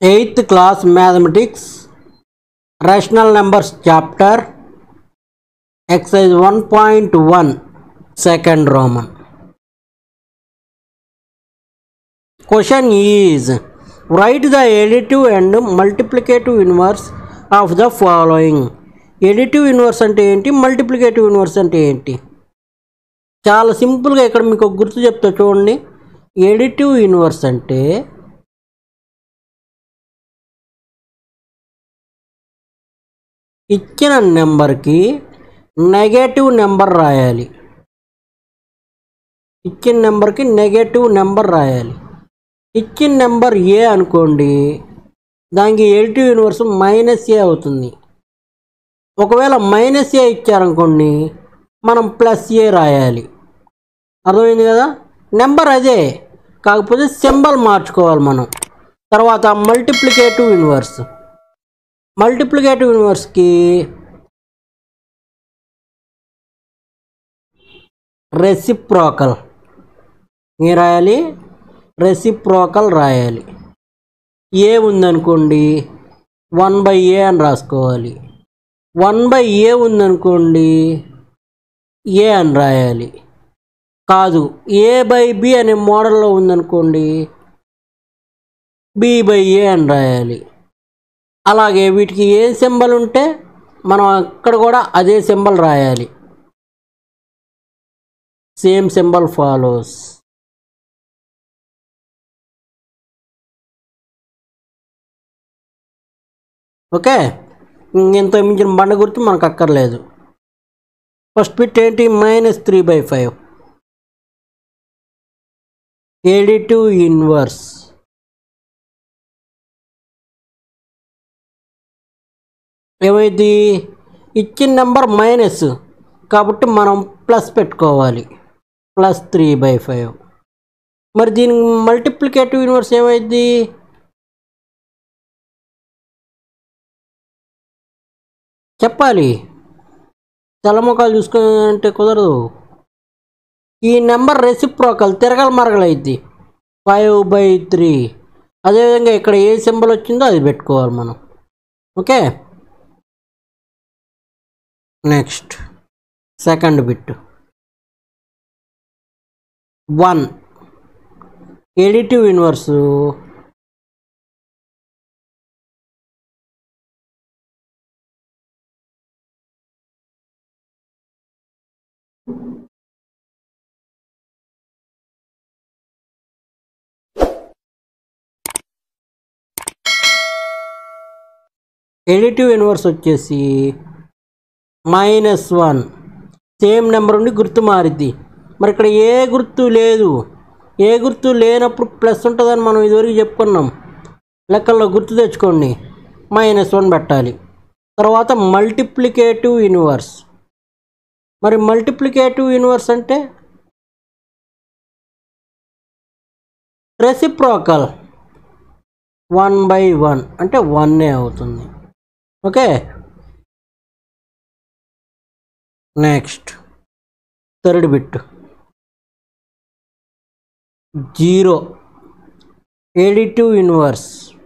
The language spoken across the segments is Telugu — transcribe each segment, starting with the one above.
8th class mathematics rational numbers chapter exercise 1.1 second Roman. Question is, write the additive and multiplicative inverse of the following. Additive inverse అంటే ఏంటి, మల్టిప్లికేటివ్ ఇన్వర్స్ అంటే ఏంటి? చాలా సింపుల్గా ఇక్కడ మీకు ఒక గుర్తు చెప్తా చూడండి. ఎడిటివ్ ఇన్వర్స్ అంటే ఇచ్చిన నెంబర్కి నెగటివ్ నెంబర్ రాయాలి. ఇచ్చిన నెంబర్కి నెగటివ్ నెంబర్ రాయాలి. ఇచ్చిన నెంబర్ ఏ అనుకోండి, దానికి ఎడిటివ్ ఇన్వర్స్ మైనస్ ఏ అవుతుంది. ఒకవేళ మైనస్ ఏ ఇచ్చారనుకోండి, మనం ప్లస్ ఏ రాయాలి. అర్థమైంది కదా? నెంబర్ అదే, కాకపోతే సింబల్ మార్చుకోవాలి మనం. తర్వాత మల్టిప్లికేటివ్ ఇన్వర్స్. మల్టిప్లికేటివ్ ఇన్వర్స్కి రెసిప్రోకల్ ఏ రాయాలి, రెసిప్రోకల్ రాయాలి. ఏ ఉందనుకోండి 1/a అని రాసుకోవాలి. 1/a ఉందనుకోండి ఏ అని రాయాలి. కాదు, a/b అనే మోడల్లో ఉందనుకోండి b/a అని రాయాలి. అలాగే వీటికి ఏ సింబల్ ఉంటే మనం అక్కడ కూడా అదే సింబల్ రాయాలి. Same symbol follows. ఓకే, ఇంత మించిన బండ గుర్తు మనకు అక్కర్లేదు. ఫస్ట్ బిట్ ఏంటి, -3/5. Additive inverse. ఏమైంది, ఇచ్చిన నెంబర్ మైనస్ కాబట్టి మనం ప్లస్ పెట్టుకోవాలి, +3/5. మరి దీనికి మల్టిప్లికేటివ్ ఇన్వర్స్ ఏమైంది, చెప్పాలి. తలముఖాలు చూసుకుంటే కుదరదు. ఈ నెంబర్ రెసిప్రోకల్ తిరగల మరగలైద్ది, 5/3. అదేవిధంగా ఇక్కడ ఏ సింబల్ వచ్చిందో అది పెట్టుకోవాలి మనం. Okay, next second bit 1. Additive inverse వచ్చేసి -1. సేమ్ నెంబర్ ఉండి గుర్తు మారిద్ది. మరి ఇక్కడ ఏ గుర్తు లేదు. ఏ గుర్తు లేనప్పుడు ప్లస్ ఉంటుందని మనం ఇదివరకు చెప్పుకున్నాం. లెక్కల్లో గుర్తు తెచ్చుకోండి, -1 పెట్టాలి. తర్వాత మల్టిప్లికేటివ్ ఇన్వర్స్. మరి మల్టిప్లికేటివ్ ఇన్వర్స్ అంటే రెసిప్రోకల్ 1/1 అంటే 1 అవుతుంది. Okay, next third bit 0. Additive inverse.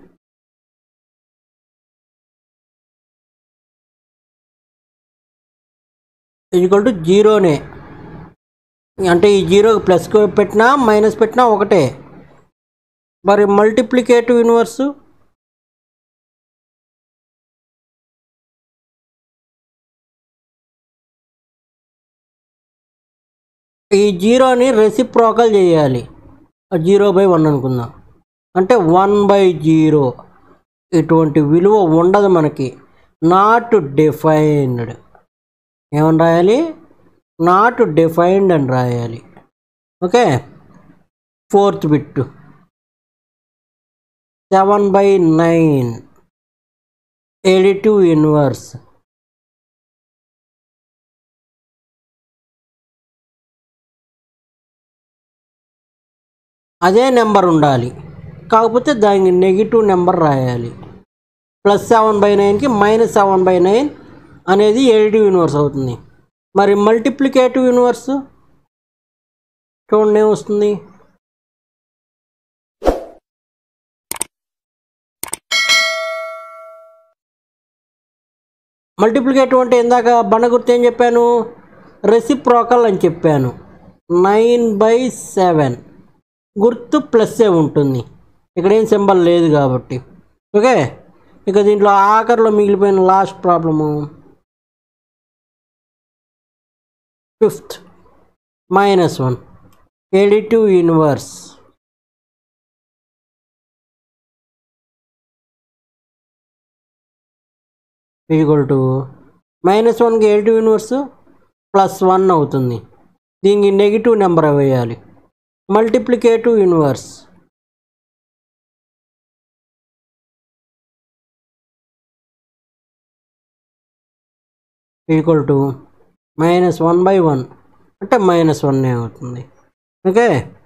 =0నే, అంటే ఈ 0కి ప్లస్ పెట్టినా మైనస్ పెట్టినా ఒకటే. మరి మల్టిప్లికేటివ్ ఇన్వర్సు ఈ 0ని రెసిప్రోకల్ చేయాలి. 0/1 అనుకుందాం, అంటే 1/0. ఇటువంటి విలువ ఉండదు మనకి, నాట్ డిఫైన్డ్. ఏమని రాయాలి, నాట్ డిఫైన్డ్ అని రాయాలి. Okay, fourth bit 7/9. Additive inverse. అదే నెంబర్ ఉండాలి, కాకపోతే దానికి నెగిటివ్ నెంబర్ రాయాలి. +7/9కి -7/9 అనేది ఎడిటివ్ ఇన్వర్స్ అవుతుంది. మరి మల్టిప్లికేటివ్ ఇన్వర్స్ చూడండి ఏమొస్తుంది, మల్టిప్లికేటివ్ అంటే ఇందాక బండ గుర్తు ఏం చెప్పాను, రెసిప్రోకల్ అని చెప్పాను. 9/7 గుర్తు ప్లస్సే ఉంటుంది, ఇక్కడ ఏం సింబల్ లేదు కాబట్టి. ఓకే, ఇక దీంట్లో ఆఖరిలో మిగిలిపోయిన last problem 5th -1 additive inverse equal to -1కి ఎడిటివ్ ఇన్వర్స్ +1 అవుతుంది. దీనికి నెగిటివ్ నెంబర్ వేయాలి. మల్టిప్లికేటివ్ ఇన్వర్స్ ఈక్వల్ టు -1/1 అంటే -1 అవుతుంది. ఓకే.